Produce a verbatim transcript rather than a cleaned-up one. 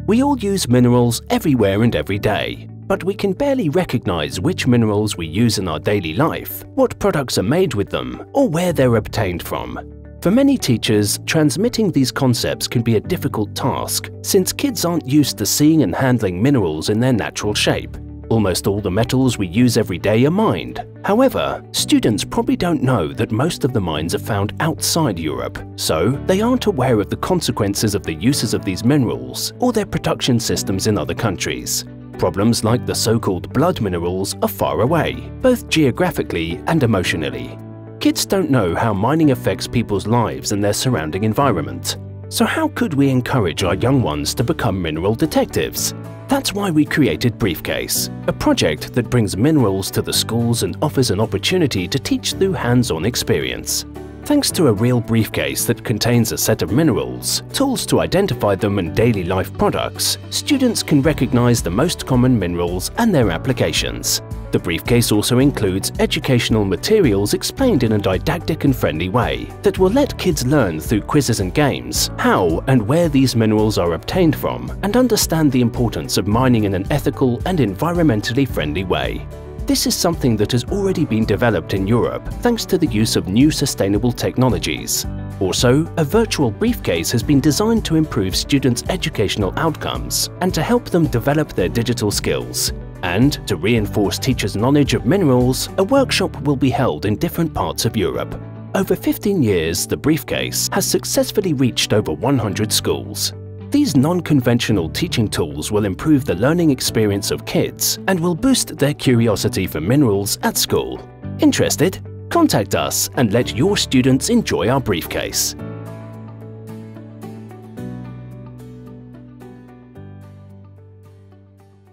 We all use minerals everywhere and every day, but we can barely recognize which minerals we use in our daily life, what products are made with them, or where they're obtained from. For many teachers, transmitting these concepts can be a difficult task, since kids aren't used to seeing and handling minerals in their natural shape. Almost all the metals we use every day are mined. However, students probably don't know that most of the mines are found outside Europe, so they aren't aware of the consequences of the uses of these minerals or their production systems in other countries. Problems like the so-called blood minerals are far away, both geographically and emotionally. Kids don't know how mining affects people's lives and their surrounding environment. So how could we encourage our young ones to become mineral detectives? That's why we created Briefcase, a project that brings minerals to the schools and offers an opportunity to teach through hands-on experience. Thanks to a real briefcase that contains a set of minerals, tools to identify them and daily life products, students can recognize the most common minerals and their applications. The briefcase also includes educational materials explained in a didactic and friendly way that will let kids learn through quizzes and games how and where these minerals are obtained from and understand the importance of mining in an ethical and environmentally friendly way. This is something that has already been developed in Europe thanks to the use of new sustainable technologies. Also, a virtual briefcase has been designed to improve students' educational outcomes and to help them develop their digital skills. And to reinforce teachers' knowledge of minerals, a workshop will be held in different parts of Europe. Over fifteen years, the briefcase has successfully reached over one hundred schools. These non-conventional teaching tools will improve the learning experience of kids and will boost their curiosity for minerals at school. Interested? Contact us and let your students enjoy our briefcase.